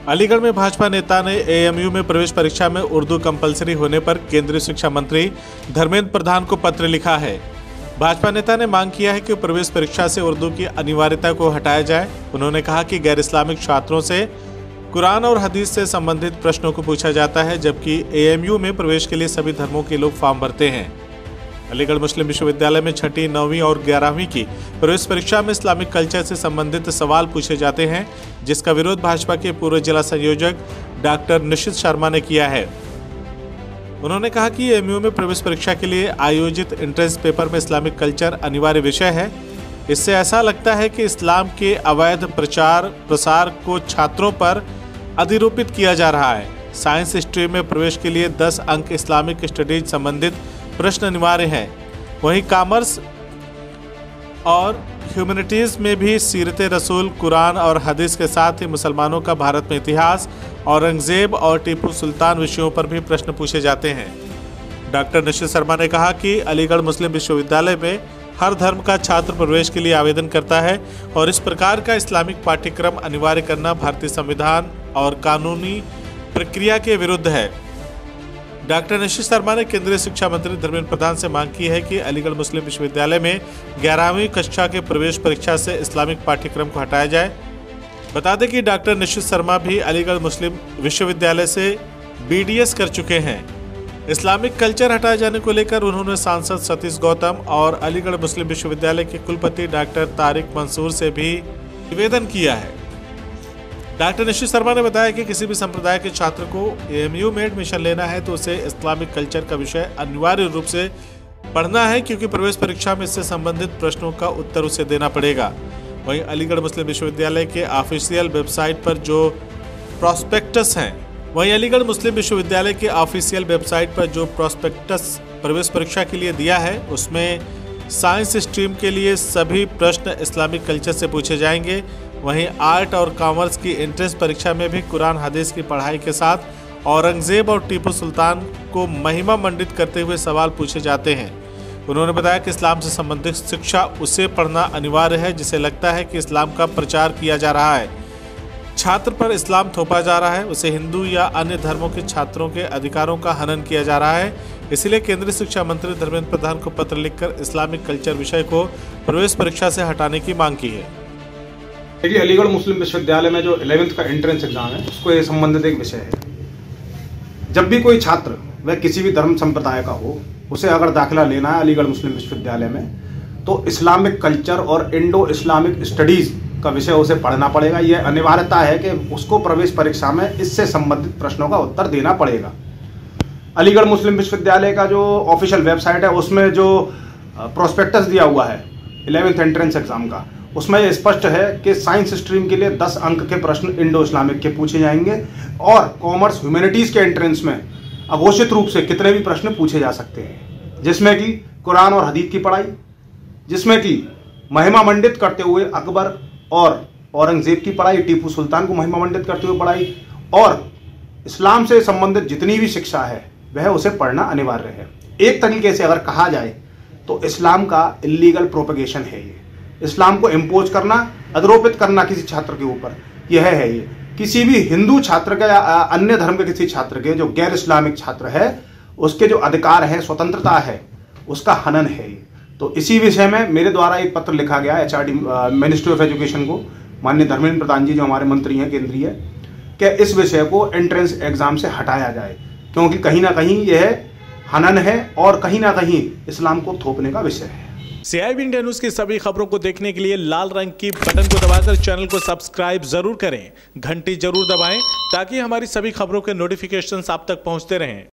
अलीगढ़ में भाजपा नेता ने एएमयू में प्रवेश परीक्षा में उर्दू कंपलसरी होने पर केंद्रीय शिक्षा मंत्री धर्मेंद्र प्रधान को पत्र लिखा है। भाजपा नेता ने मांग किया है कि प्रवेश परीक्षा से उर्दू की अनिवार्यता को हटाया जाए। उन्होंने कहा कि गैर इस्लामिक छात्रों से कुरान और हदीस से संबंधित प्रश्नों को पूछा जाता है, जबकि एएमयू में प्रवेश के लिए सभी धर्मों के लोग फॉर्म भरते हैं। अलीगढ़ मुस्लिम विश्वविद्यालय में 6ठी, 9वीं और 11वीं की प्रवेश परीक्षा में इस्लामिक कल्चर से संबंधित सवाल पूछे जाते हैं, जिसका विरोध भाजपा के पूर्व जिला संयोजक डॉक्टर निशित शर्मा ने किया है। उन्होंने कहा कि एएमयू में प्रवेश परीक्षा के लिए आयोजित एंट्रेंस पेपर में इस्लामिक कल्चर अनिवार्य विषय है। इससे ऐसा लगता है कि इस्लाम के अवैध प्रचार प्रसार को छात्रों पर अधिरूपित किया जा रहा है। साइंस स्ट्रीम में प्रवेश के लिए 10 अंक इस्लामिक स्टडीज संबंधित प्रश्न अनिवार्य है। वहीं कॉमर्स और ह्यूमैनिटीज में भी सीरत रसूल, कुरान और हदीस के साथ ही मुसलमानों का भारत में इतिहास, औरंगजेब और टीपू सुल्तान विषयों पर भी प्रश्न पूछे जाते हैं। डॉक्टर निशित शर्मा ने कहा कि अलीगढ़ मुस्लिम विश्वविद्यालय में हर धर्म का छात्र प्रवेश के लिए आवेदन करता है और इस प्रकार का इस्लामिक पाठ्यक्रम अनिवार्य करना भारतीय संविधान और कानूनी प्रक्रिया के विरुद्ध है। डॉक्टर निशित शर्मा ने केंद्रीय शिक्षा मंत्री धर्मेंद्र प्रधान से मांग की है कि अलीगढ़ मुस्लिम विश्वविद्यालय में 11वीं कक्षा के प्रवेश परीक्षा से इस्लामिक पाठ्यक्रम को हटाया जाए। बता दें कि डॉक्टर निशित शर्मा भी अलीगढ़ मुस्लिम विश्वविद्यालय से बीडीएस कर चुके हैं। इस्लामिक कल्चर हटाए जाने को लेकर उन्होंने सांसद सतीश गौतम और अलीगढ़ मुस्लिम विश्वविद्यालय के कुलपति डॉक्टर तारिक मंसूर से भी निवेदन किया है। डॉक्टर निशित शर्मा ने बताया कि किसी भी संप्रदाय के छात्र को एएमयू में एडमिशन लेना है तो उसे इस्लामिक कल्चर का विषय अनिवार्य रूप से पढ़ना है, क्योंकि प्रवेश परीक्षा में इससे संबंधित प्रश्नों का उत्तर उसे देना पड़ेगा। वहीं अलीगढ़ मुस्लिम विश्वविद्यालय के ऑफिशियल वेबसाइट पर जो प्रॉस्पेक्टस प्रवेश परीक्षा के लिए दिया है, उसमें साइंस स्ट्रीम के लिए सभी प्रश्न इस्लामिक कल्चर से पूछे जाएंगे। वहीं आर्ट और कॉमर्स की एंट्रेंस परीक्षा में भी कुरान हदीस की पढ़ाई के साथ औरंगजेब और टीपू सुल्तान को महिमा मंडित करते हुए सवाल पूछे जाते हैं। उन्होंने बताया कि इस्लाम से संबंधित शिक्षा उसे पढ़ना अनिवार्य है जिसे लगता है कि इस्लाम का प्रचार किया जा रहा है, छात्र पर इस्लाम थोपा जा रहा है, उसे हिंदू या अन्य धर्मों के छात्रों के अधिकारों का हनन किया जा रहा है। इसलिए केंद्रीय शिक्षा मंत्री धर्मेंद्र प्रधान को पत्र लिखकर इस्लामिक कल्चर विषय को प्रवेश परीक्षा से हटाने की मांग की है। देखिए, अलीगढ़ मुस्लिम विश्वविद्यालय में जो 11वीं का एंट्रेंस एग्जाम है, उसको ये संबंधित एक विषय है। जब भी कोई छात्र वह किसी भी धर्म संप्रदाय का हो, उसे अगर दाखिला लेना है अलीगढ़ मुस्लिम विश्वविद्यालय में, तो इस्लामिक कल्चर और इंडो इस्लामिक स्टडीज का विषय उसे पढ़ना पड़ेगा। यह अनिवार्यता है कि उसको प्रवेश परीक्षा में इससे संबंधित प्रश्नों का उत्तर देना पड़ेगा। अलीगढ़ मुस्लिम विश्वविद्यालय का जो ऑफिशियल वेबसाइट है, उसमें जो प्रोस्पेक्टस दिया हुआ है 11th एंट्रेंस एग्जाम का, उसमें यह स्पष्ट है कि साइंस स्ट्रीम के लिए 10 अंक के प्रश्न इंडो इस्लामिक के पूछे जाएंगे और कॉमर्स ह्यूमैनिटीज के एंट्रेंस में अघोषित रूप से कितने भी प्रश्न पूछे जा सकते हैं, जिसमें कि कुरान और हदीस की पढ़ाई, जिसमें कि महिमा मंडित करते हुए अकबर और औरंगजेब की पढ़ाई, टीपू सुल्तान को महिमा मंडित करते हुए पढ़ाई, और इस्लाम से संबंधित जितनी भी शिक्षा है वह उसे पढ़ना अनिवार्य है। एक तरीके से अगर कहा जाए तो इस्लाम का इलीगल प्रोपेगेशन है ये। इस्लाम को इम्पोज करना, अधिरोपित करना किसी छात्र के ऊपर, यह है ये। किसी भी हिंदू छात्र के या अन्य धर्म के किसी छात्र के, जो गैर इस्लामिक छात्र है, उसके जो अधिकार है, स्वतंत्रता है, उसका हनन है ये। तो इसी विषय में मेरे द्वारा एक पत्र लिखा गया एचआरडी मिनिस्ट्री ऑफ एजुकेशन को, माननीय धर्मेंद्र प्रधान जी जो हमारे मंत्री हैं केंद्रीय, कि इस विषय को एंट्रेंस एग्जाम से हटाया जाए, क्योंकि कहीं ना कहीं यह हनन है और कहीं ना कहीं इस्लाम को थोपने का विषय है। CIB इंडिया न्यूज की सभी खबरों को देखने के लिए लाल रंग की बटन को दबाकर चैनल को सब्सक्राइब जरूर करें, घंटी जरूर दबाएं ताकि हमारी सभी खबरों के नोटिफिकेशंस आप तक पहुंचते रहें।